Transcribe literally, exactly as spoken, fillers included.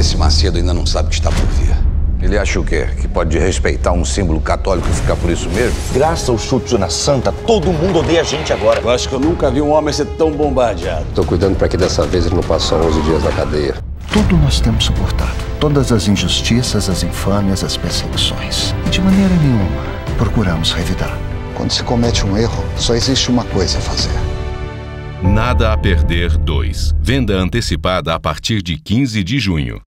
Esse Macedo ainda não sabe o que está por vir. Ele acha o quê? Que pode respeitar um símbolo católico e ficar por isso mesmo? Graças ao chute na santa, todo mundo odeia a gente agora. Eu acho que eu nunca vi um homem ser tão bombardeado. Tô cuidando para que dessa vez ele não passe onze dias na cadeia. Tudo nós temos suportado. Todas as injustiças, as infâmias, as perseguições. E de maneira nenhuma procuramos revidar. Quando se comete um erro, só existe uma coisa a fazer. Nada a Perder dois. Venda antecipada a partir de quinze de junho.